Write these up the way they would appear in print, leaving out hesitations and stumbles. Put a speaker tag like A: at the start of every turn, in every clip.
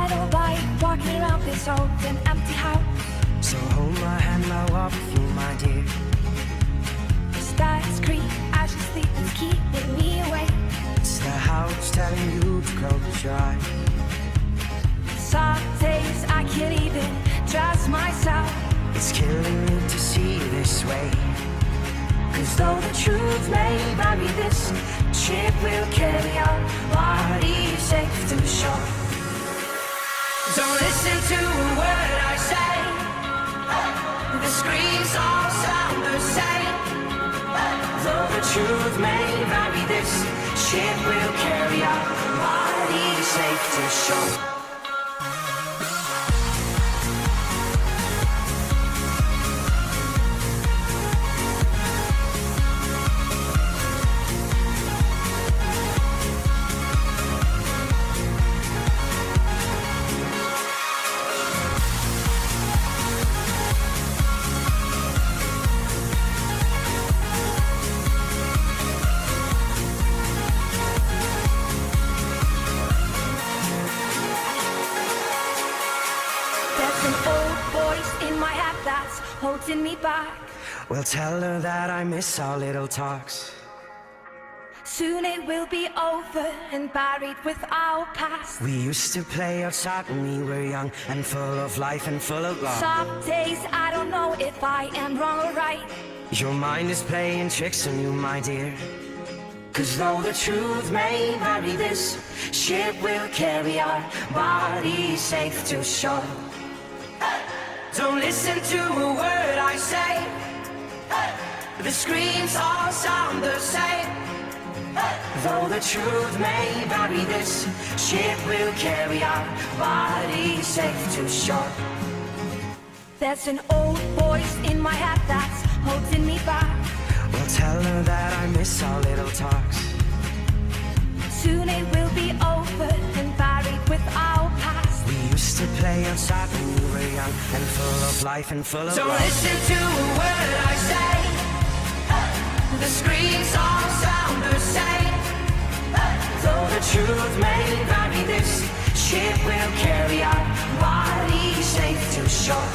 A: shadow light walking around this old and empty house.
B: So hold my hand, I'll walk with you, my dear.
A: The stars creep as you sleep, it's keeping me awake.
B: It's the house telling you to close your eyes.
A: Some days I can't even trust myself.
B: It's killing me to see you this way.
A: 'Cause though the truth may vary, this ship will carry our bodies safe to shore. Don't listen to a word I say. The screams all sound the same.
B: Though the truth may vary, this ship will carry our bodies safe to shore.
A: Holding me back.
B: Well, tell her that I miss our little talks.
A: Soon it will be over and buried with our past.
B: We used to play outside when we were young and full of life and full of love.
A: Some days I don't know if I am wrong or right.
B: Your mind is playing tricks on you, my dear. 'Cause though the truth may vary, this ship will carry our bodies safe to shore. Don't listen to a word I say. The screams all sound the same. Though the truth may vary, this ship will carry our bodies safe to shore.
A: There's an old voice in my head that's holding me back.
B: Well, tell her that I miss our little talks.
A: Soon it will be over and buried with our past.
B: We used to play outside when we were young and full of life and full of
A: Don't
B: love.
A: listen to a word I say. The screams all sound the same.
B: Though the truth may vary, this ship will carry our bodies safe to shore.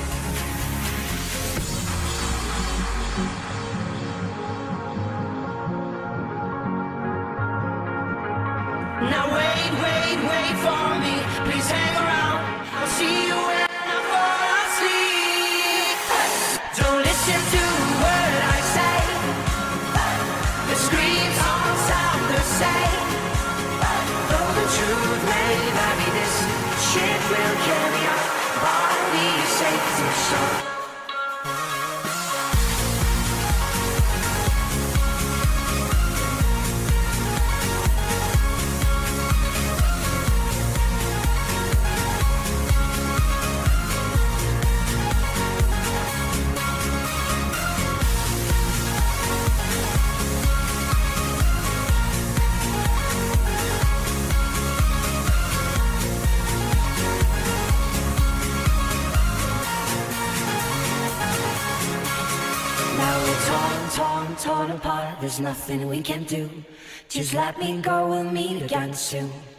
A: Now wait, wait, wait for me. Please hang around. I'll see you when I fall asleep. Don't listen to a word I say. The screams all sound the same.
B: Though the truth may vary, this ship will carry our bodies safe to shore.
A: Torn apart, there's nothing we can do. Just let me go, we'll meet again soon.